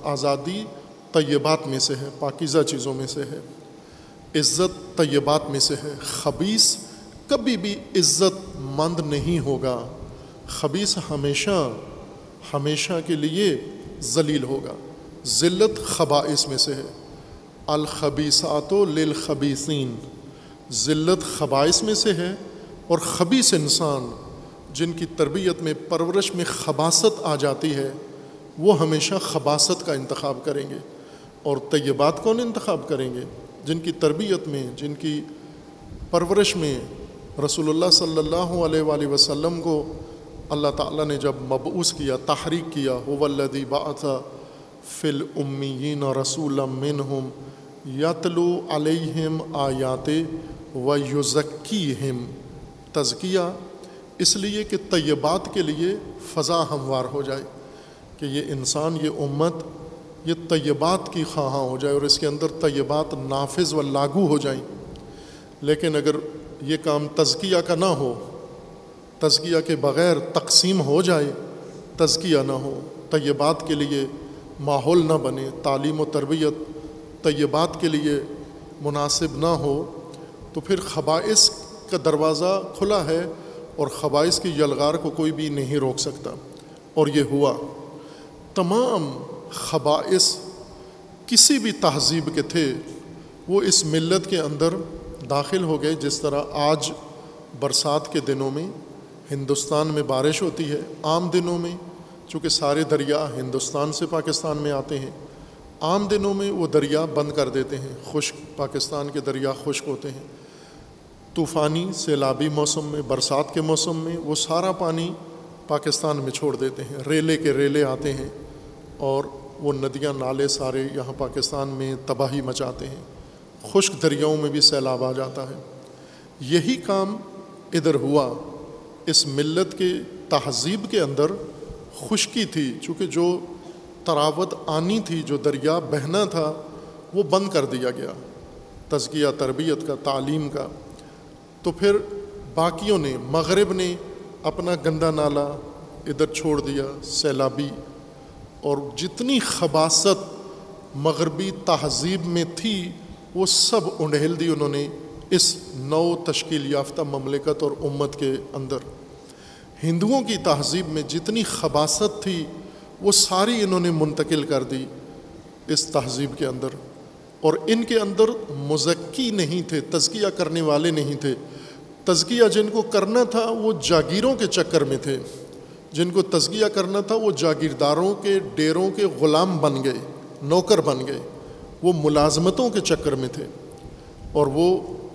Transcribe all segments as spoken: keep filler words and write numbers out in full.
آزادی طیبات میں سے ہے، پاکیزہ چیزوں میں سے ہے، عزت طیبات میں سے ہے۔ خبیث کبھی بھی عزت مند نہیں ہوگا، خبیث ہمیشہ ہمیشہ کے لیے ذلیل ہوگا۔ ذلت خبائث میں سے ہے، الخبیثات للخبیثین، ذلت خبائث میں سے ہے۔ اور خبیث انسان جن کی تربیت میں پرورش میں خباثت آ جاتی ہے وہ ہمیشہ خباثت کا انتخاب کریں گے۔ اور طیبات کون انتخاب کریں گے؟ جن کی تربیت میں، جن کی پرورش میں رسول اللہ صلی اللہ علیہ وآلہ وسلم کو اللہ تعالیٰ نے جب مبعوث کیا، تحریک کیا، هو الذی بعث فی الامیین رسولا منہم یتلو علیہم آیات ویزکیہم، تزکیہ اس لیے کہ طیبات کے لیے فضا ہموار ہو جائے، کہ یہ انسان، یہ امت یہ طیبات کی خواہاں ہو جائے اور اس کے اندر طیبات نافذ و لاگو ہو جائیں۔ لیکن اگر یہ کام تزکیہ کا نہ ہو، تزکیہ کے بغیر تقسیم ہو جائے، تزکیہ نہ ہو، طیبات کے لیے ماحول نہ بنے، تعلیم و تربیت طیبات کے لیے مناسب نہ ہو، تو پھر خبائث کا دروازہ کھلا ہے اور خبائث کی یلغار کو کوئی بھی نہیں روک سکتا۔ اور یہ ہوا، تمام خبائث کسی بھی تہذیب کے تھے وہ اس ملت کے اندر داخل ہو گئے۔ جس طرح آج برسات کے دنوں میں ہندوستان میں بارش ہوتی ہے، عام دنوں میں چونکہ سارے دریا ہندوستان سے پاکستان میں آتے ہیں، عام دنوں میں وہ دریا بند کر دیتے ہیں، خشک، پاکستان کے دریا خشک ہوتے ہیں۔ طوفانی سیلابی موسم میں، برسات کے موسم میں وہ سارا پانی پاکستان میں چھوڑ دیتے ہیں، ریلے کے ریلے آتے ہیں اور وہ ندیاں نالے سارے یہاں پاکستان میں تباہی مچاتے ہیں، خشک دریاؤں میں بھی سیلاب آ جاتا ہے۔ یہی کام ادھر ہوا، اس ملت کے تہذیب کے اندر خشکی تھی، چونکہ جو تراوت آنی تھی، جو دریا بہنا تھا وہ بند کر دیا گیا، تزکیہ تربیت کا، تعلیم کا۔ تو پھر باقیوں نے، مغرب نے اپنا گندا نالا ادھر چھوڑ دیا، سیلابی، اور جتنی خباثت مغربی تہذیب میں تھی وہ سب انڈھیل دی انہوں نے اس نو تشکیل یافتہ مملکت اور امت کے اندر۔ ہندوؤں کی تہذیب میں جتنی خباثت تھی وہ ساری انہوں نے منتقل کر دی اس تہذیب کے اندر، اور ان کے اندر مزکی نہیں تھے، تزکیہ کرنے والے نہیں تھے۔ تزکیہ جن کو کرنا تھا وہ جاگیروں کے چکر میں تھے، جن کو تزکیہ کرنا تھا وہ جاگیرداروں کے ڈیروں کے غلام بن گئے، نوکر بن گئے، وہ ملازمتوں کے چکر میں تھے، اور وہ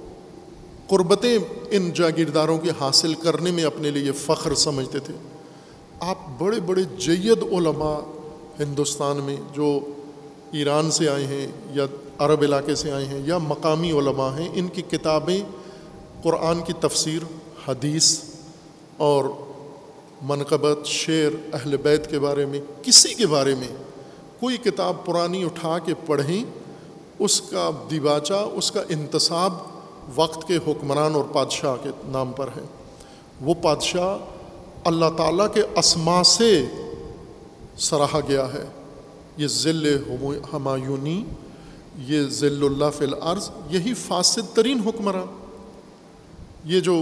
قربتیں ان جاگیرداروں کے حاصل کرنے میں اپنے لیے فخر سمجھتے تھے۔ آپ بڑے بڑے جید علماء ہندوستان میں جو ایران سے آئے ہیں یا عرب علاقے سے آئے ہیں یا مقامی علماء ہیں، ان کی کتابیں قرآن کی تفسیر، حدیث اور منقبت، شعر اہل بیت کے بارے میں، کسی کے بارے میں کوئی کتاب پرانی اٹھا کے پڑھیں، اس کا دیباچہ، اس کا انتساب وقت کے حکمران اور بادشاہ کے نام پر ہے۔ وہ بادشاہ اللہ تعالیٰ کے اسماء سے سراہا گیا ہے، یہ ذل ہمایونی، یہ ذل اللہ فی الارض، یہی فاسد ترین حکمران، یہ جو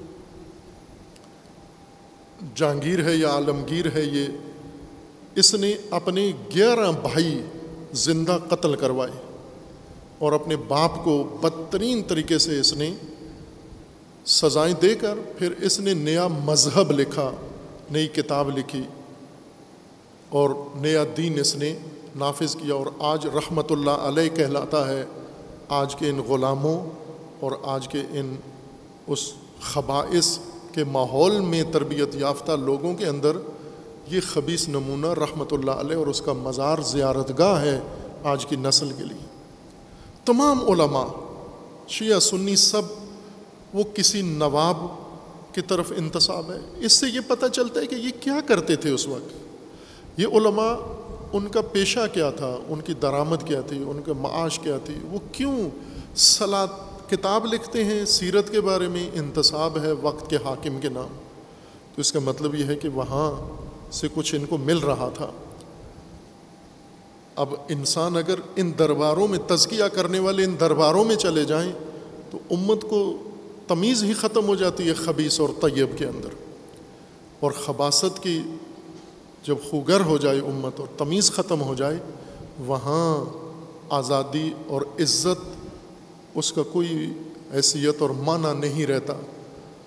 جہانگیر ہے یا عالمگیر ہے، یہ اس نے اپنے گیارہ بھائی زندہ قتل کروائے اور اپنے باپ کو بدترین طریقے سے اس نے سزائیں دے کر پھر اس نے نیا مذہب لکھا، نئی کتاب لکھی اور نیا دین اس نے نافذ کیا، اور آج رحمت اللہ علیہ کہلاتا ہے۔ آج کے ان غلاموں اور آج کے ان اس خبائث کے ماحول میں تربیت یافتہ لوگوں کے اندر یہ خبیث نمونہ رحمت اللہ علیہ اور اس کا مزار زیارت گاہ ہے آج کی نسل کے لیے۔ تمام علماء، شیعہ سنی، سب وہ کسی نواب کی طرف انتساب ہے۔ اس سے یہ پتہ چلتا ہے کہ یہ کیا کرتے تھے اس وقت، یہ علماء، ان کا پیشہ کیا تھا، ان کی درآمد کیا تھی، ان کا معاش کیا تھی، وہ کیوں صلاۃ کتاب لکھتے ہیں سیرت کے بارے میں، انتساب ہے وقت کے حاکم کے نام، تو اس کا مطلب یہ ہے کہ وہاں سے کچھ ان کو مل رہا تھا۔ اب انسان اگر ان درباروں میں تزکیہ کرنے والے ان درباروں میں چلے جائیں تو امت کو تمیز ہی ختم ہو جاتی ہے خبیث اور طیب کے اندر. اور خباثت کی جب خوگر ہو جائے امت اور تمیز ختم ہو جائے, وہاں آزادی اور عزت اس کا کوئی حیثیت اور معنی نہیں رہتا.